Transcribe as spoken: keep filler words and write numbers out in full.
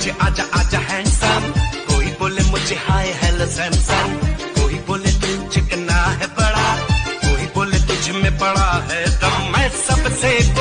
मुझे आजा आजा हैंडसम, कोई बोले मुझे हाय हेलो सैमसन, कोई बोले तू चिकना है बड़ा, कोई बोले तुझ में बड़ा है दम। मैं सबसे